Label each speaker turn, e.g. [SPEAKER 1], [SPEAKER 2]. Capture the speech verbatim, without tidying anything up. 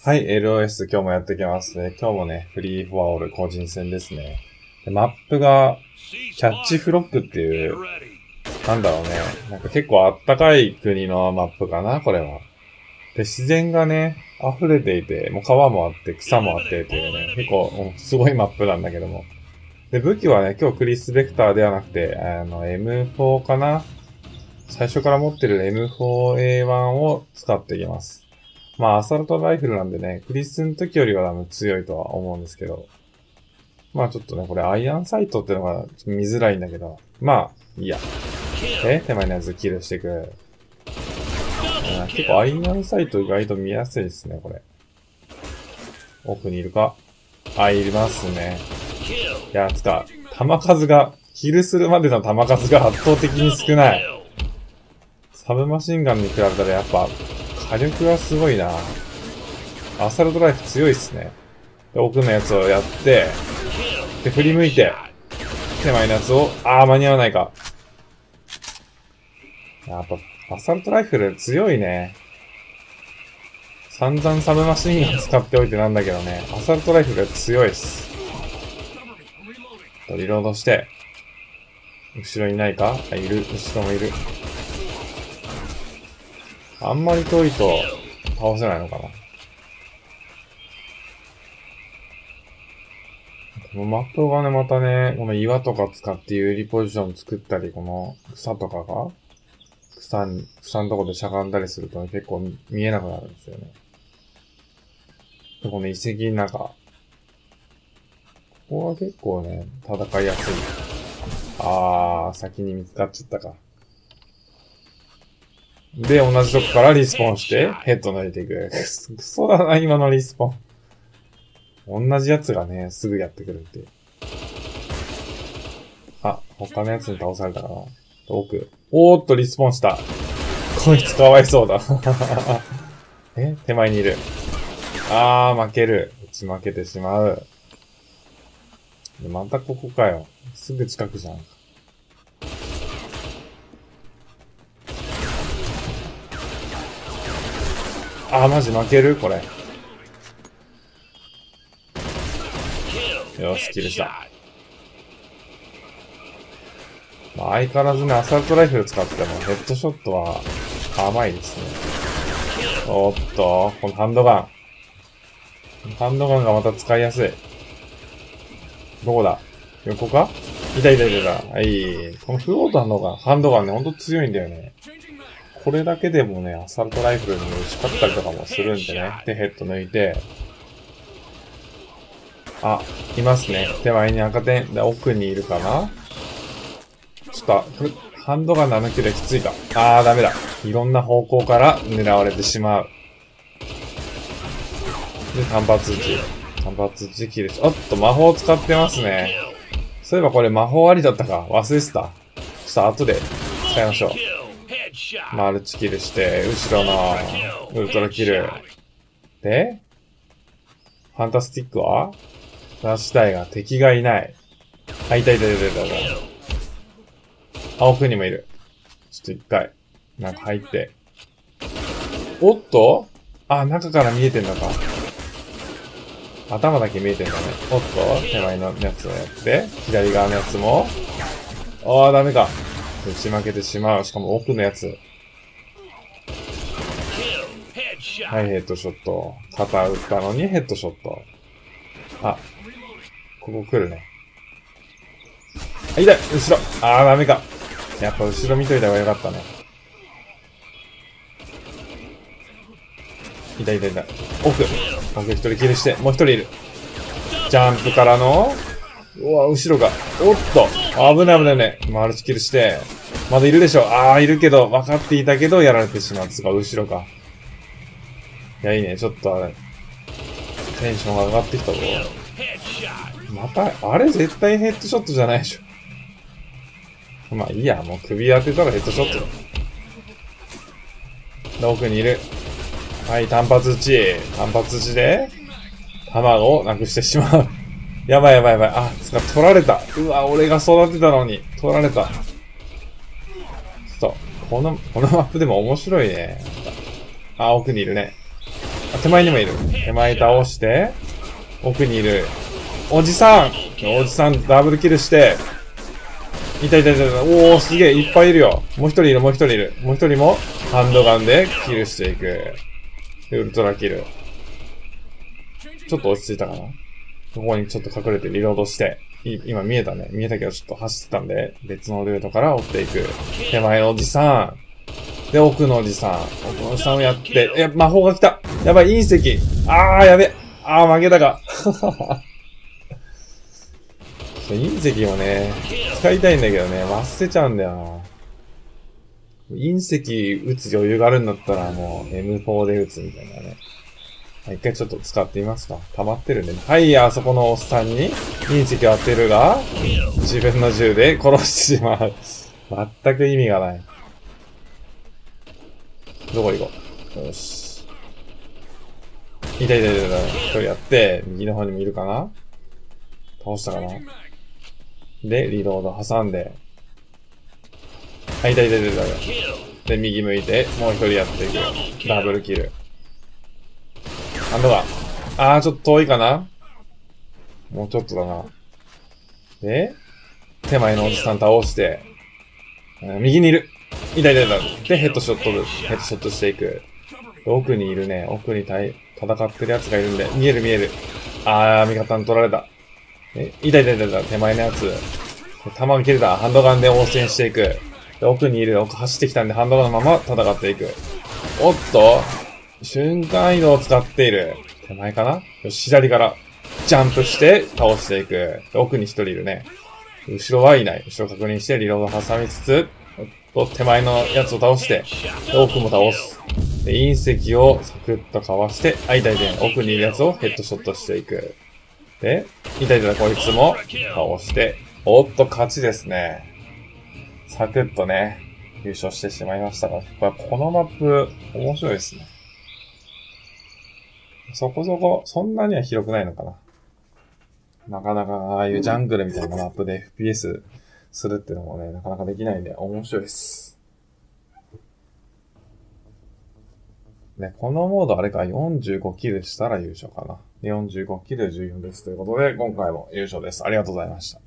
[SPEAKER 1] はい、エルオーエス 今日もやっていきますね。今日もね、フリーフォアオール個人戦ですね。でマップが、キャッチフロックっていう、なんだろうね。なんか結構あったかい国のマップかな、これは。で、自然がね、溢れていて、もう川もあって、草もあってっていうね、結構、すごいマップなんだけども。で、武器はね、今日クリス・ベクターではなくて、あの、エムフォー かな。最初から持ってる エムフォーエーワン を使っていきます。まあ、アサルトライフルなんでね、クリスの時よりは多分強いとは思うんですけど。まあちょっとね、これアイアンサイトってのが見づらいんだけど。まあ、いいや。え手前のやつキルしてくる。結構アイアンサイト意外と見やすいですね、これ。奥にいるかあ、いますね。いや、つか、弾数が、キルするまでの弾数が圧倒的に少ない。サブマシンガンに比べたらやっぱ、火力がすごいな。アサルトライフ強いっすね。で、奥のやつをやって、で、振り向いて、手前のやつを、あー、間に合わないか。やっぱ、アサルトライフル強いね。散々サブマシンガン使っておいてなんだけどね、アサルトライフル強いっす。リロードして、後ろにいないかあ、いる。後ろもいる。あんまり遠いと倒せないのかな。このマップがね、またね、この岩とか使って有利ポジション作ったり、この草とかが、草に、草のとこでしゃがんだりすると、ね、結構見えなくなるんですよね。で、この遺跡の中。ここは結構ね、戦いやすい。あー、先に見つかっちゃったか。で、同じとこからリスポーンして、ヘッド抜いていく。くそだな、今のリスポーン。同じやつがね、すぐやってくるっていう。あ、他のやつに倒されたかな。奥。おーっと、リスポーンした。こいつかわいそうだ。え手前にいる。あー、負ける。打ち負けてしまう。またここかよ。すぐ近くじゃん。あー、マジ負けるこれ。よし、キルした。まあ、相変わらずね、アサルトライフル使ってもヘッドショットは甘いですね。おっと、このハンドガン。ハンドガンがまた使いやすい。どこだ横かいたいたいたいた。はい。このフロートハンドガン、ハンドガンね、ほんと強いんだよね。これだけでもね、アサルトライフルに打ち勝ったりとかもするんでね。で、ヘッド抜いて。あ、いますね。手前に赤点。で、奥にいるかなちょっと、これ、ハンドガンの抜きできついか。あー、ダメだ。いろんな方向から狙われてしまう。で、単発撃ち。単発撃ちキルし、おっと、魔法使ってますね。そういえばこれ魔法ありだったか。忘れてた。ちょっと後で使いましょう。マルチキルして、後ろのウルトラキル。で、ファンタスティックは出したいが敵がいない。あ、いたいたいたいたいた。あ、奥にもいる。ちょっと一回、なんか入って。おっとあ、中から見えてんのか。頭だけ見えてんだね。おっと手前のやつをやって、左側のやつも。ああ、ダメか。打ち負けてしまう。しかも奥のやつ。はい、ヘッドショット。肩打ったのにヘッドショット。あ、ここ来るね。あ、痛い後ろあー、ダメか。やっぱ後ろ見といた方がよかったね。痛い痛い痛い。奥。奥一人キルして、もう一人いる。ジャンプからの、うわ、後ろが。おっと危ない危ないね。マルチキルして。まだいるでしょ。あー、いるけど、分かっていたけど、やられてしまう。つか、後ろか。いや、いいね。ちょっとあれ。テンションが上がってきたぞ。また、あれ絶対ヘッドショットじゃないでしょ。まあいいや。もう首当てたらヘッドショットだ。で、奥にいる。はい、単発撃ち。単発撃ちで、弾をなくしてしまう。やばいやばいやばい。あ、つか、取られた。うわ、俺が育てたのに、取られた。ちょっと、この、このマップでも面白いね。あ、奥にいるね。 あ、手前にもいる。手前倒して、奥にいる。おじさんおじさんダブルキルして、いたいたいたいた。おー、すげえ、いっぱいいるよ。もう一人いる、もう一人いる。もう一人も、ハンドガンでキルしていく。で、ウルトラキル。ちょっと落ち着いたかな。ここにちょっと隠れてリロードして。い今見えたね。見えたけどちょっと走ってたんで、別のルートから追っていく。手前のおじさん。で、奥のおじさん。奥のおじさんをやって、え、魔法が来た。やばい、隕石。あー、やべ。あー、負けたか。隕石もね、使いたいんだけどね、忘れちゃうんだよな。隕石撃つ余裕があるんだったらもう エムフォー で撃つみたいなね。一回ちょっと使ってみますか。溜まってるんで、ね。はい、あそこのおっさんに隕石を当てるが、自分の銃で殺してしまう。全く意味がない。どこ行こう。よし。いたいたいたいた。一人やって、右の方にもいるかな？倒したかな？で、リロード挟んで。はい、いたいたいたいた。で、右向いて、もう一人やっていく。ダブルキル。ハンドガン。あー、ちょっと遠いかな？もうちょっとだな。で、手前のおじさん倒して、右にいる。いたいたいた。で、ヘッドショットで、ヘッドショットしていく。奥にいるね。奥に対戦ってる奴がいるんで、見える見える。あー、味方に取られた。え、いたいたいたいた。手前のやつ。弾が切れた。ハンドガンで応戦していく。で、奥にいる。奥走ってきたんで、ハンドガンのまま戦っていく。おっと瞬間移動を使っている。手前かな？よし、左から。ジャンプして倒していく。で、奥に一人いるね。後ろはいない。後ろ確認してリロード挟みつつ、おっと手前のやつを倒して、で奥も倒す。で、隕石をサクッとかわして、あ、いたいた。奥にいるやつをヘッドショットしていく。で、いたいたこいつも倒して、おっと勝ちですね。サクッとね、優勝してしまいましたが、このマップ面白いですね。そこそこ、そんなには広くないのかな。なかなかああいうジャングルみたいなマップで エフピーエス するっていうのもね、なかなかできないんで面白いです。ね、このモードあれかよんじゅうごキルしたら優勝かな。よんじゅうごキルじゅうよんですということで、今回も優勝です。ありがとうございました。